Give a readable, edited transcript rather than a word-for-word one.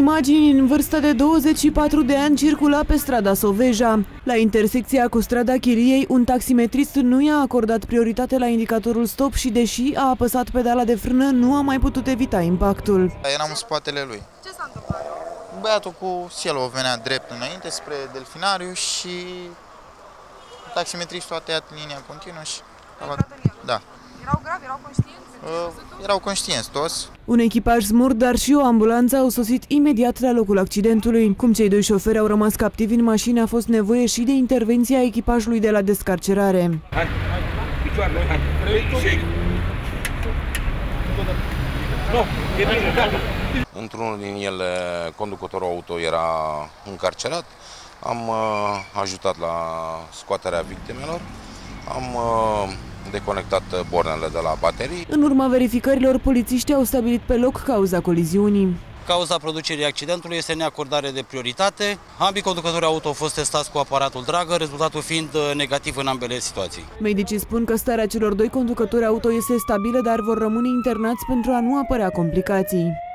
imagini în vârstă de 24 de ani circula pe strada Soveja. La intersecția cu strada Chiriei, un taximetrist nu i-a acordat prioritate la indicatorul stop și, deși a apăsat pedala de frână, nu a mai putut evita impactul. Eram în spatele lui. Ce s-a întâmplat? Băiatul cu sielul venea drept înainte spre Delfinariu și taximetristul a tăiat linia continuă și... Da. Erau gravi, erau conștienți? Erau conștienți toți. Un echipaj smurt, dar și o ambulanță au sosit imediat la locul accidentului. Cum cei doi șoferi au rămas captivi în mașină, a fost nevoie și de intervenția echipajului de la descarcerare. Într-unul din ele, conducătorul auto era încarcerat. Am ajutat la scoaterea victimelor. Am deconectat bornele de la baterii. În urma verificărilor, polițiștii au stabilit pe loc cauza coliziunii. Cauza producerii accidentului este neacordare de prioritate. Ambii conducători auto au fost testați cu aparatul dragă, rezultatul fiind negativ în ambele situații. Medicii spun că starea celor doi conducători auto este stabilă, dar vor rămâne internați pentru a nu apărea complicații.